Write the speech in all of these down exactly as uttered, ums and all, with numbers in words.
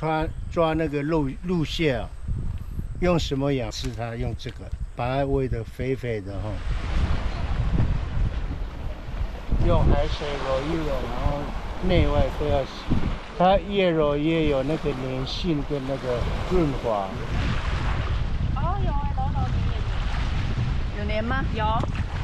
抓抓那个鹿鹿蟹啊，用什么养吃它？用这个，把它喂得肥肥的哈、哦。用海水揉一揉，然后内外都要洗。它越揉越有那个粘性跟那个润滑。 哦，有哎，揉揉黏黏。有黏吗？有。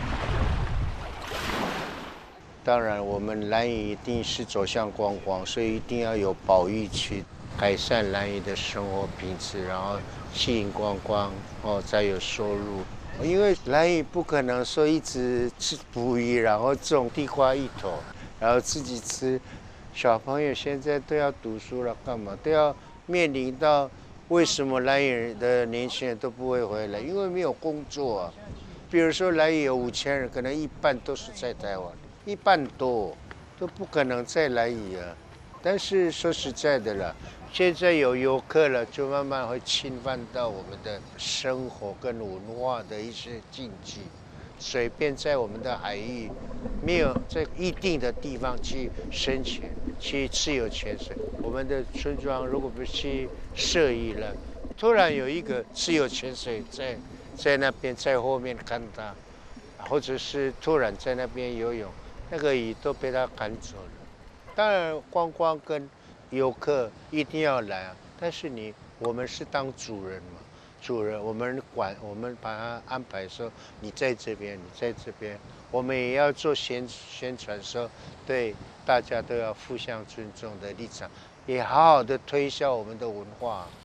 当然，我们兰屿一定是走向观光，所以一定要有保育区，改善兰屿的生活品质，然后吸引观光，哦，再有收入。因为兰屿不可能说一直吃捕鱼，然后种地瓜一头，然后自己吃。小朋友现在都要读书了，干嘛都要面临到为什么兰屿的年轻人都不会回来？因为没有工作啊。比如说兰屿有五千人，可能一半都是在台湾。一半多都不可能再来屿啊，但是说实在的了，现在有游客了，就慢慢会侵犯到我们的生活跟文化的一些禁忌。随便在我们的海域，没有在一定的地方去深潜、去自由潜水。我们的村庄如果不去摄影了，突然有一个自由潜水在在那边在后面看他，或者是突然在那边游泳。那个鱼都被他赶走了。当然，观光跟游客一定要来啊，但是你我们是当主人嘛，主人我们管，我们把他安排说你在这边，你在这边，我们也要做宣宣传说，对大家都要互相尊重的立场，也好好的推销我们的文化。